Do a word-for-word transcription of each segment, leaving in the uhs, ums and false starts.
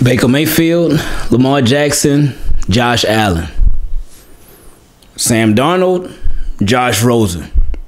Baker Mayfield, Lamar Jackson, Josh Allen, Sam Darnold, Josh Rosen.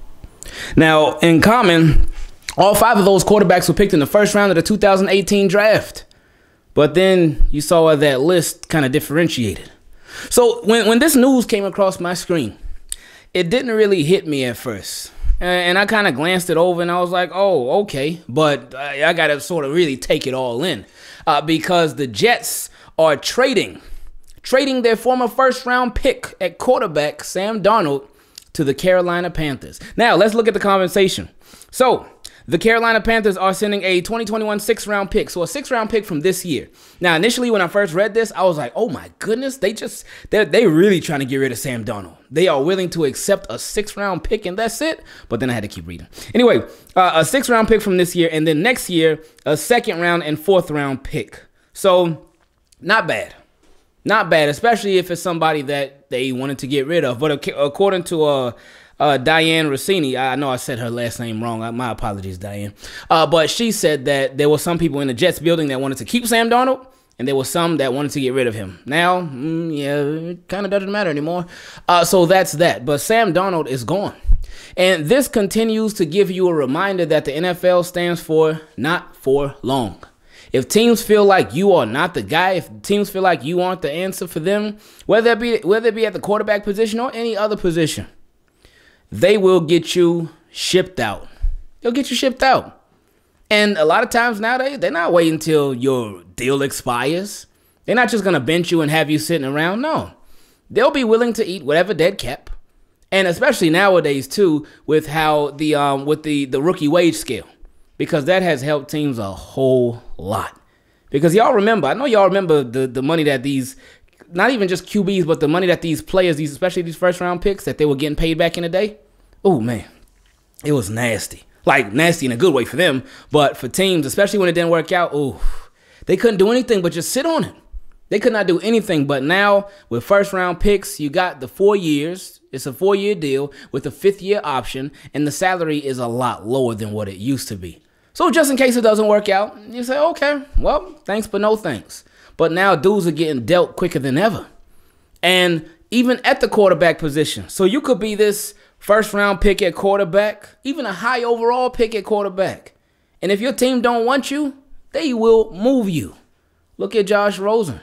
Now, in common, all five of those quarterbacks were picked in the first round of the two thousand eighteen draft. But then you saw that list kind of differentiated. So when, when this news came across my screen, it didn't really hit me at first. And I kind of glanced it over and I was like, oh, okay. But I, I got to sort of really take it all in. Uh, because the Jets are trading, trading their former first round pick at quarterback, Sam Darnold, to the Carolina Panthers. Now, let's look at the compensation. So, the Carolina Panthers are sending a twenty twenty-one sixth round pick, so a sixth round pick from this year. Now, initially when I first read this, I was like, oh my goodness, they just, they're, they're really trying to get rid of Sam Darnold. They are willing to accept a sixth round pick and that's it. But then I had to keep reading. Anyway, uh, a sixth round pick from this year, and then next year, a second round and fourth round pick. So, not bad. Not bad, especially if it's somebody that they wanted to get rid of. But according to uh, uh, Diane Rossini, I know I said her last name wrong. My apologies, Diane. Uh, but she said that there were some people in the Jets building that wanted to keep Sam Darnold, and there were some that wanted to get rid of him. Now, mm, yeah, it kind of doesn't matter anymore. Uh, so that's that. But Sam Darnold is gone. And this continues to give you a reminder that the N F L stands for not for long. If teams feel like you are not the guy, if teams feel like you aren't the answer for them, whether it be, whether it be at the quarterback position or any other position, they will get you shipped out. They'll get you shipped out. And a lot of times nowadays, they're not waiting until your deal expires. They're not just going to bench you and have you sitting around. No. They'll be willing to eat whatever dead cap. And especially nowadays, too, with how the um with the, the rookie wage scale. Because that has helped teams a whole lot. Because y'all remember, I know y'all remember the, the money that these, not even just Q Bs, but the money that these players, these especially these first round picks, that they were getting paid back in the day. Oh, man. It was nasty. Like, nasty in a good way for them. But for teams, especially when it didn't work out, oh, they couldn't do anything but just sit on it. They could not do anything. But now, with first round picks, you got the four years. It's a four-year deal with a fifth-year option, and the salary is a lot lower than what it used to be. So just in case it doesn't work out, you say, okay, well, thanks but no thanks. But now dudes are getting dealt quicker than ever. And even at the quarterback position. So you could be this first round pick at quarterback, even a high overall pick at quarterback. And if your team don't want you, they will move you. Look at Josh Rosen.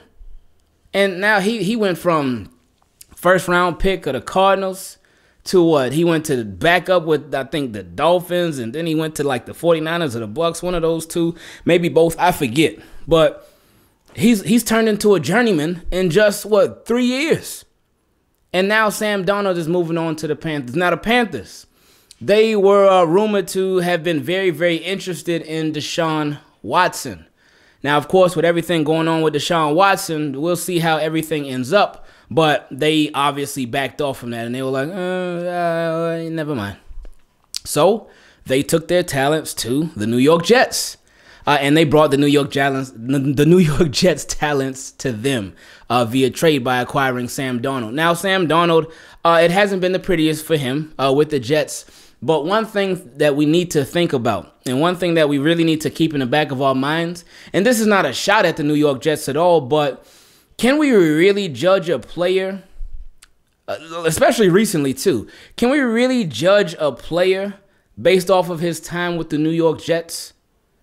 And now he, he went from first round pick of the Cardinals to what? He went to back up with, I think, the Dolphins, and then he went to like the forty-niners or the Bucks, one of those two, maybe both, I forget. But he's he's turned into a journeyman in just, what, three years. And now Sam Darnold is moving on to the Panthers. Now the Panthers, they were uh, rumored to have been very, very interested in Deshaun Watson. Now, of course, with everything going on with Deshaun Watson, we'll see how everything ends up. But they obviously backed off from that, and they were like, uh, uh, never mind. So they took their talents to the New York Jets, uh, and they brought the New York Jets, the New York Jets talents to them uh, via trade by acquiring Sam Darnold. Now, Sam Darnold, uh, it hasn't been the prettiest for him uh, with the Jets, but one thing that we need to think about, and one thing that we really need to keep in the back of our minds, and this is not a shot at the New York Jets at all, but can we really judge a player, especially recently too, can we really judge a player based off of his time with the New York Jets?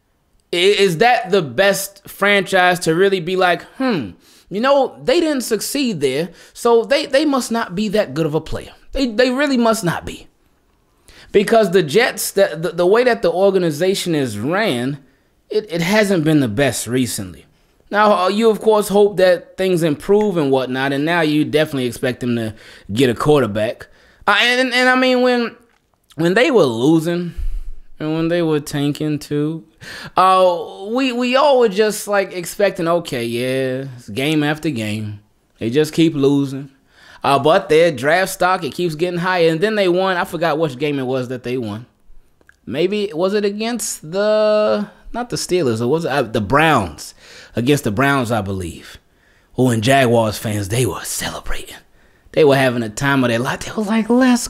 Is that the best franchise to really be like, hmm, you know, they didn't succeed there, so they, they must not be that good of a player. They, they really must not be. Because the Jets, the, the, the way that the organization is ran, it, it hasn't been the best recently. Now, you, of course, hope that things improve and whatnot, and now you definitely expect them to get a quarterback. Uh, and, and, I mean, when when they were losing and when they were tanking, too, uh, we, we all were just, like, expecting, okay, yeah, it's game after game. They just keep losing. Uh, but their draft stock, it keeps getting higher. And then they won. I forgot which game it was that they won. Maybe, was it against the, not the Steelers, or was it uh, the Browns? Against the Browns, I believe. Oh, and Jaguars fans, they were celebrating. They were having a time of their life. They were like, let's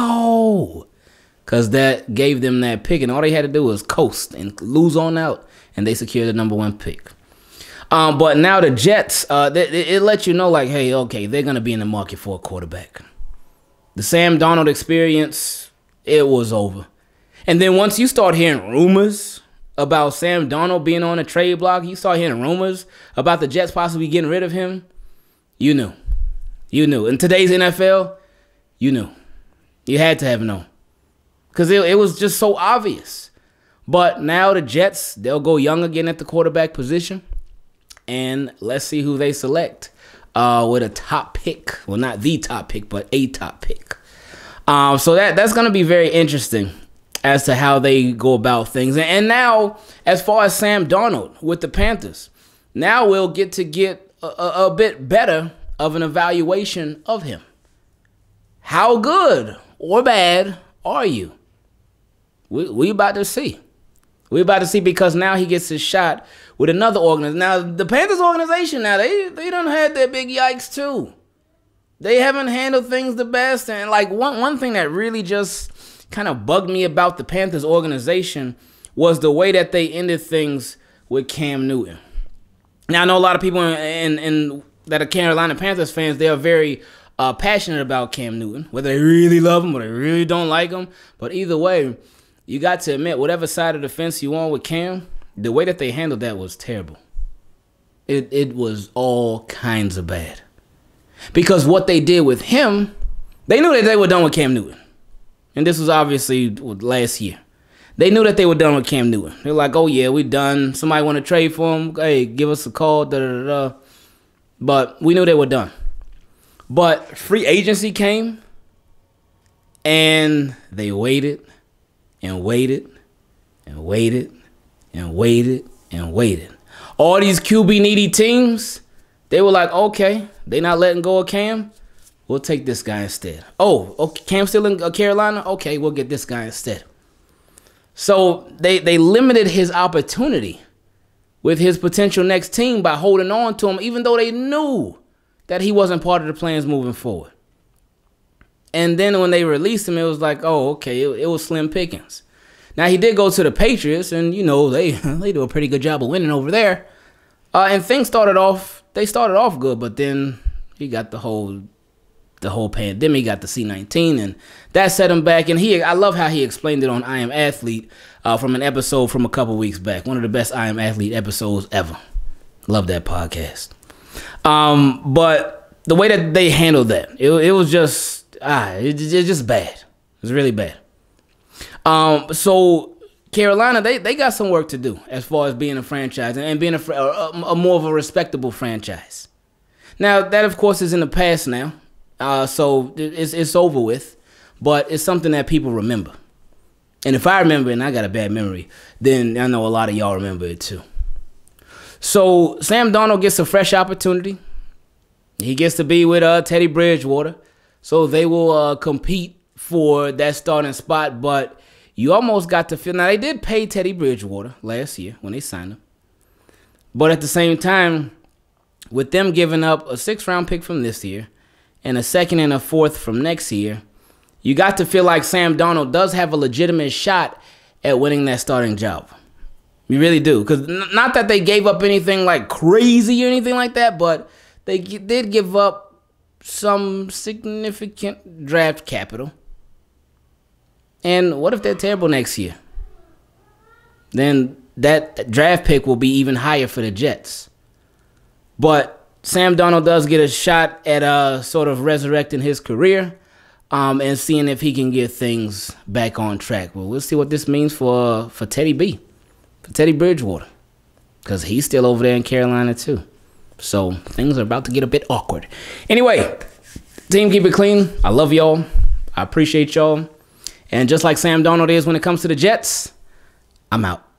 go. Because that gave them that pick, and all they had to do was coast and lose on out, and they secured the number one pick. Um, but now the Jets, uh, it, it lets you know, like, hey, okay, they're going to be in the market for a quarterback. The Sam Darnold experience, it was over. And then once you start hearing rumors about Sam Darnold being on a trade block, you start hearing rumors about the Jets possibly getting rid of him, you knew. You knew. In today's N F L, you knew. You had to have known. Because it, it was just so obvious. But now the Jets, they'll go young again at the quarterback position. And let's see who they select uh, with a top pick. Well, not the top pick, but a top pick. Um, so that that's going to be very interesting as to how they go about things. And, and now, as far as Sam Darnold with the Panthers, now we'll get to get a, a, a bit better of an evaluation of him. How good or bad are you? We we about to see. We about to see, because now he gets his shot with another organization. Now, the Panthers organization, now, they, they done had their big yikes, too. They haven't handled things the best. And, like, one, one thing that really just kind of bugged me about the Panthers organization was the way that they ended things with Cam Newton. Now, I know a lot of people in, in, in that are Carolina Panthers fans, they are very uh, passionate about Cam Newton, whether they really love him or they really don't like him. But either way, you got to admit, whatever side of the fence you on with Cam, the way that they handled that was terrible. It it was all kinds of bad. Because what they did with him, they knew that they were done with Cam Newton. And this was obviously last year. They knew that they were done with Cam Newton. They're like, oh, yeah, we done. Somebody want to trade for him? Hey, give us a call. Da, da, da, da. But we knew they were done. But free agency came, and they waited and waited and waited and waited and waited. All these Q B needy teams, they were like, okay, they not letting go of Cam. We'll take this guy instead. Oh, okay, Cam's still in Carolina? Okay, we'll get this guy instead. So they, they limited his opportunity with his potential next team by holding on to him, even though they knew that he wasn't part of the plans moving forward. And then when they released him, it was like, oh, okay, it, it was slim pickings. Now, he did go to the Patriots, and, you know, they they do a pretty good job of winning over there. Uh, and things started off, they started off good, but then he got the whole the whole pandemic, he got the C nineteen, and that set him back. And he, I love how he explained it on I Am Athlete uh, from an episode from a couple weeks back. One of the best I Am Athlete episodes ever. Love that podcast. Um, but the way that they handled that, it, it was just, ah, it, it's just bad. It was really bad. Um, so Carolina, they, they got some work to do as far as being a franchise and being a, a, a more of a respectable franchise. Now, that, of course, is in the past now. Uh, so it's, it's over with, but it's something that people remember. And if I remember, and I got a bad memory, then I know a lot of y'all remember it too. So Sam Darnold gets a fresh opportunity. He gets to be with uh, Teddy Bridgewater. So they will uh, compete for that starting spot, but you almost got to feel, now they did pay Teddy Bridgewater last year when they signed him. But at the same time, with them giving up a sixth round pick from this year and a second and a fourth from next year, you got to feel like Sam Darnold does have a legitimate shot at winning that starting job. You really do. Because not that they gave up anything like crazy or anything like that, but they did give up some significant draft capital. And what if they're terrible next year? Then that draft pick will be even higher for the Jets. But Sam Darnold does get a shot at uh, sort of resurrecting his career um, and seeing if he can get things back on track. Well, we'll see what this means for, for Teddy B, for Teddy Bridgewater, because he's still over there in Carolina too. So things are about to get a bit awkward. Anyway, team, keep it clean. I love y'all. I appreciate y'all. And just like Sam Darnold is when it comes to the Jets, I'm out.